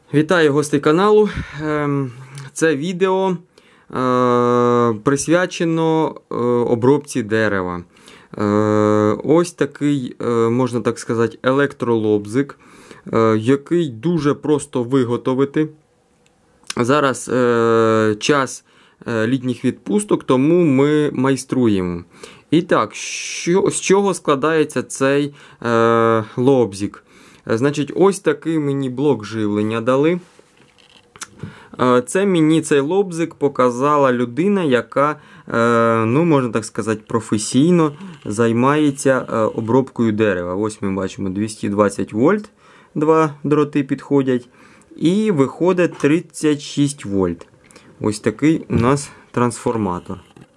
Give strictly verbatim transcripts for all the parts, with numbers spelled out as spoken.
Вітаю гостей каналу. Це відео присвячено обробці дерева. Ось такий, можна так сказати, електролобзик, який дуже просто виготовити. Зараз час літніх відпусток, тому ми майструємо. І так, що, з чого складається цей е, лобзик? Значить, ось такий мені блок живлення дали. Це мені цей лобзик показала людина, яка, ну, можна так сказати, професійно займається обробкою дерева. Ось ми бачимо двісті двадцять вольт, два дроти підходять. І виходить тридцять шість вольт. Ось такий у нас трансформатор.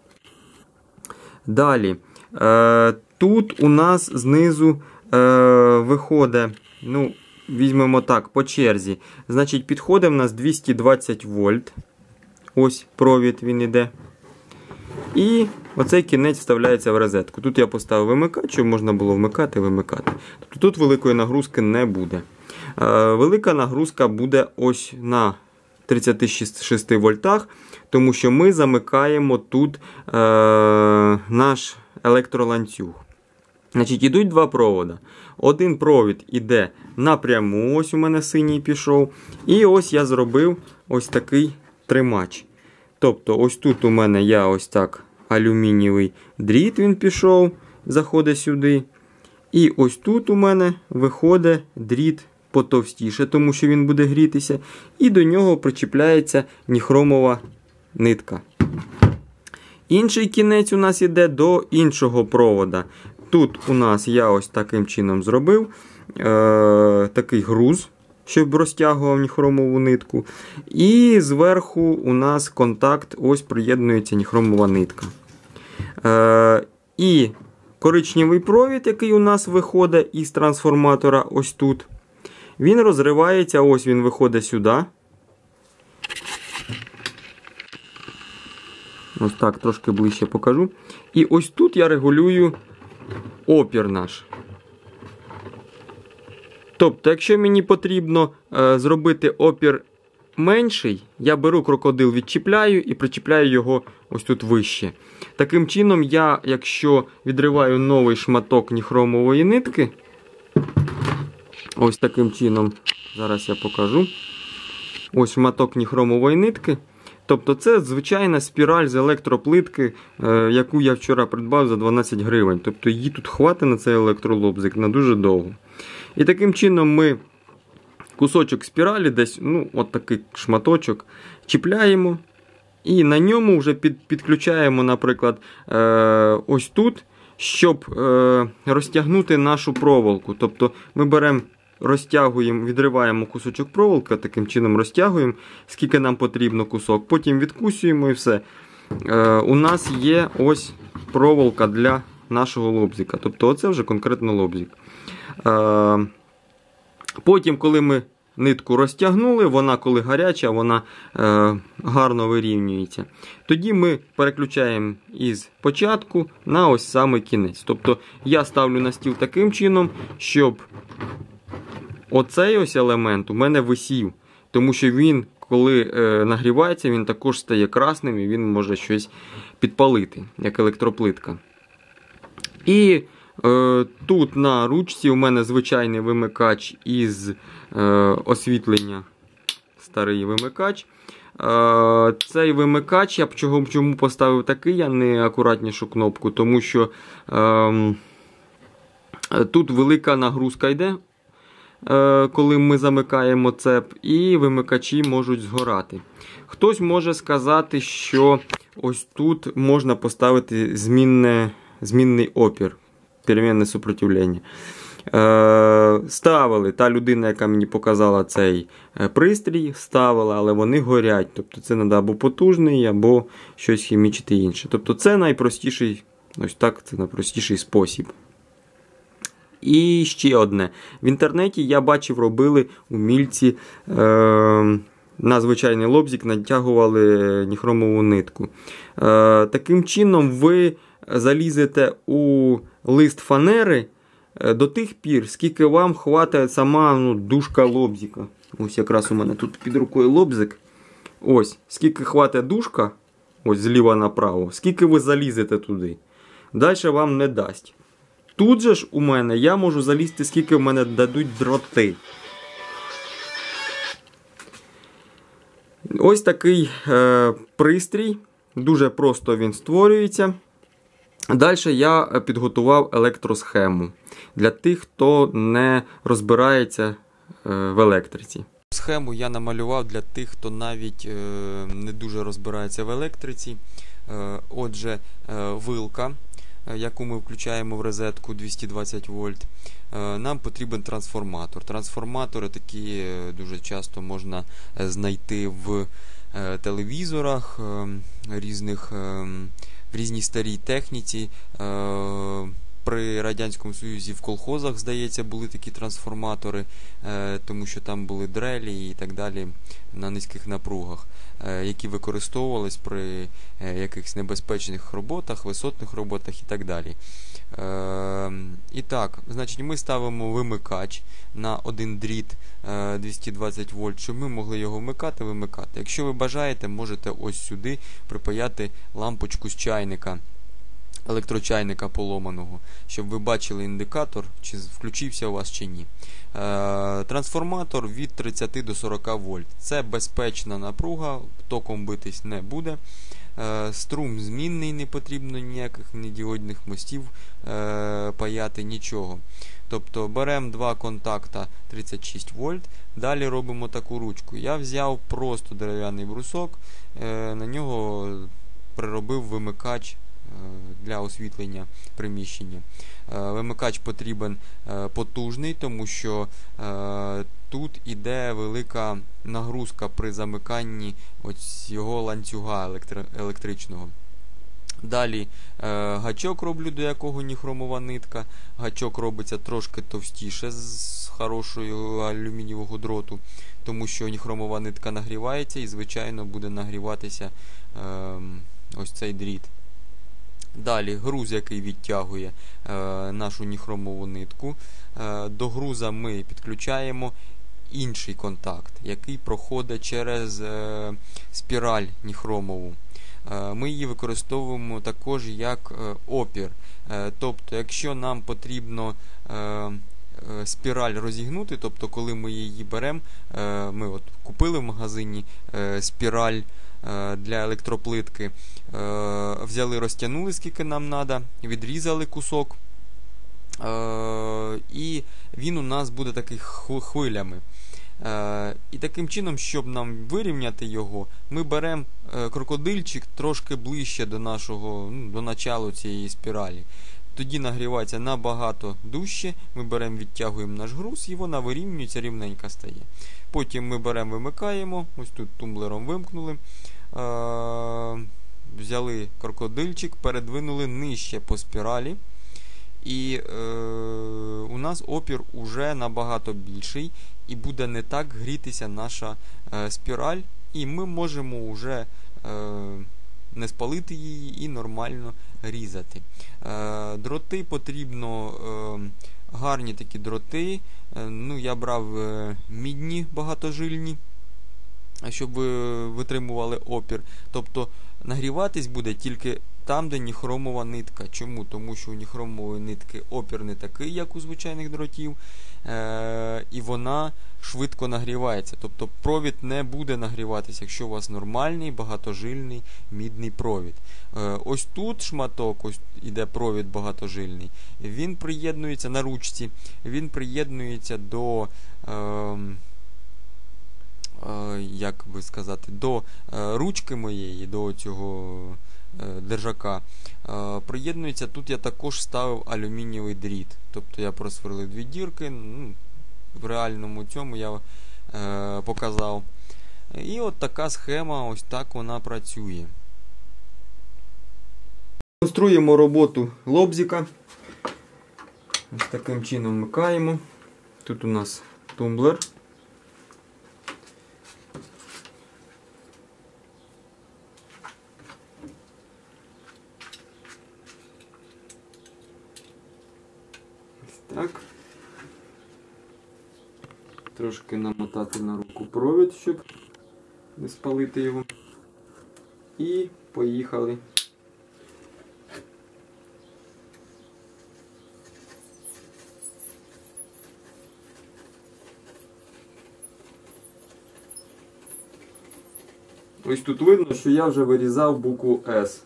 Далі. Тут у нас знизу виходить, ну, візьмемо так, по черзі. Значить, підходить у нас двісті двадцять вольт. Ось провід він іде. І оцей кінець вставляється в розетку. Тут я поставив вимикач, щоб можна було вмикати і вимикати. Тобто тут великої нагрузки не буде. Е, велика нагрузка буде ось на тридцяти шести вольтах, тому що ми замикаємо тут е, наш електроланцюг. Значить, ідуть два провода. Один провід іде напряму, ось у мене синій пішов. І ось я зробив ось такий тримач. Тобто, ось тут у мене я ось так алюмінієвий дріт, він пішов, заходить сюди. І ось тут у мене виходить дріт потовстіше, тому що він буде грітися. І до нього причіпляється ніхромова нитка. Інший кінець у нас іде до іншого провода. Тут у нас я ось таким чином зробив е, такий груз, щоб розтягував ніхромову нитку. І зверху у нас контакт, ось приєднується ніхромова нитка. Е, і коричневий провід, який у нас виходить із трансформатора ось тут, він розривається, ось він виходить сюди. Ось так, трошки ближче покажу. І ось тут я регулюю опір наш. Тобто, якщо мені потрібно е, зробити опір менший, я беру крокодил, відчіпляю і причіпляю його ось тут вище. Таким чином, я, якщо відриваю новий шматок ніхромової нитки, ось таким чином, зараз я покажу, ось шматок ніхромової нитки. Тобто це звичайна спіраль з електроплитки, е, яку я вчора придбав за дванадцять гривень. Тобто її тут хватить на цей електролобзик на дуже довго. І таким чином ми кусочок спіралі, десь, ну, от такий шматочок, чіпляємо. І на ньому вже під, підключаємо, наприклад, е, ось тут, щоб е, розтягнути нашу проволоку. Тобто ми беремо, розтягуємо, відриваємо кусочок проволоки, таким чином розтягуємо, скільки нам потрібно кусок, потім відкусуємо і все. Е, у нас є ось проволока для нашого лобзика. Тобто оце вже конкретно лобзик. Е, потім, коли ми нитку розтягнули, вона, коли гаряча, вона е, гарно вирівнюється. Тоді ми переключаємо із початку на ось самий кінець. Тобто я ставлю на стіл таким чином, щоб оцей ось елемент у мене висів, тому що він, коли е, нагрівається, він також стає красним і він може щось підпалити, як електроплитка. І е, тут на ручці у мене звичайний вимикач із е, освітлення, старий вимикач. Е, цей вимикач, я чого, чому поставив такий, а не акуратнішу кнопку, тому що е, тут велика нагрузка йде, коли ми замикаємо цеп, і вимикачі можуть згорати. Хтось може сказати, що ось тут можна поставити змінне, змінний опір, перемінне супротивлення. Ставили, та людина, яка мені показала цей пристрій, ставила, але вони горять. Тобто це треба або потужний, або щось хімічити інше. Тобто це найпростіший, ось так, це найпростіший спосіб. І ще одне. В інтернеті я бачив, робили умільці е, на звичайний лобзик, натягували ніхромову нитку. Е, таким чином ви залізете у лист фанери, до тих пір, скільки вам хватає сама ну, дужка лобзика. Ось якраз у мене тут під рукою лобзик. Ось, скільки хватає дужка, ось зліва направо, скільки ви залізете туди. Далі вам не дасть. Тут же ж у мене я можу залізти, скільки в мене дадуть дроти. Ось такий е, пристрій. Дуже просто він створюється. Далі я підготував електросхему для тих, хто не розбирається е, в електриці. Схему я намалював для тих, хто навіть е, не дуже розбирається в електриці. Е, отже, е, вилка, яку ми включаємо в розетку двісті двадцять вольт, нам потрібен трансформатор. Трансформатори такі дуже часто можна знайти в телевізорах, різних, в різній старій техніці. При Радянському Союзі в колхозах, здається, були такі трансформатори, тому що там були дрелі і так далі на низьких напругах, які використовувались при якихось небезпечних роботах, висотних роботах і так далі. І так, значить, ми ставимо вимикач на один дріт двісті двадцять вольт, щоб ми могли його вмикати, вимикати. Якщо ви бажаєте, можете ось сюди припаяти лампочку з чайника, електрочайника поломаного, щоб ви бачили індикатор, чи включився у вас чи ні. Е, трансформатор від тридцяти до сорока вольт. Це безпечна напруга, током битись не буде. Е, струм змінний, не потрібно ніяких недіодних мостів е, паяти, нічого. Тобто беремо два контакта тридцять шість вольт, далі робимо таку ручку. Я взяв просто дерев'яний брусок, е, на нього приробив вимикач для освітлення приміщення. Вимикач потрібен потужний, тому що тут іде велика нагрузка при замиканні ось його ланцюга електри... електричного. Далі гачок роблю, до якого ніхромова нитка. Гачок робиться трошки товстіше з хорошого алюмінієвого дроту, тому що ніхромова нитка нагрівається і, звичайно, буде нагріватися ось цей дріт. Далі груз, який відтягує е, нашу ніхромову нитку. Е, до груза ми підключаємо інший контакт, який проходить через е, спіраль ніхромову. Е, ми її використовуємо також як е, опір. Е, тобто, якщо нам потрібно е, е, спіраль розігнути, тобто коли ми її беремо, е, ми от купили в магазині е, спіраль для електроплитки, взяли, розтягнули, скільки нам треба, відрізали кусок, і він у нас буде такий хвилями. І таким чином, щоб нам вирівняти його, ми беремо крокодильчик трошки ближче до нашого, ну, до началу цієї спіралі. Тоді нагрівається набагато дужче, ми беремо, відтягуємо наш груз, і вона вирівнюється, рівненько стає. Потім ми беремо, вимикаємо, ось тут тумблером вимкнули, взяли крокодильчик, передвинули нижче по спіралі, і е, у нас опір уже набагато більший, і буде не так грітися наша е, спіраль, і ми можемо вже е, не спалити її і нормально різати. Е, дроти потрібно е, гарні такі дроти. Е, ну, я брав е, мідні багатожильні, щоб витримували опір. Тобто нагріватись буде тільки там, де ніхромова нитка. Чому? Тому що у ніхромової нитки опір не такий, як у звичайних дротів, е- і вона швидко нагрівається. Тобто провід не буде нагріватися, якщо у вас нормальний, багатожильний мідний провід. Е- ось тут шматок, ось іде провід багатожильний, він приєднується на ручці, він приєднується до... Е- як би сказати, до ручки моєї, до цього держака, приєднується. Тут я також ставив алюмінієвий дріт. Тобто я просверлив дві дірки, ну, в реальному цьому я е, показав. І от така схема, ось так вона працює. Демонструємо роботу лобзика. Ось таким чином вмикаємо. Тут у нас тумблер. Так. Трошки намотати на руку провід, щоб не спалити його. І поїхали. Ось тут видно, що я вже вирізав букву С.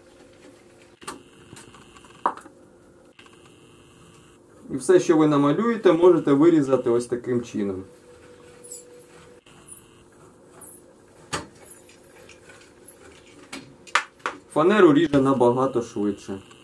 І все, що ви намалюєте, можете вирізати ось таким чином. Фанеру ріже набагато швидше.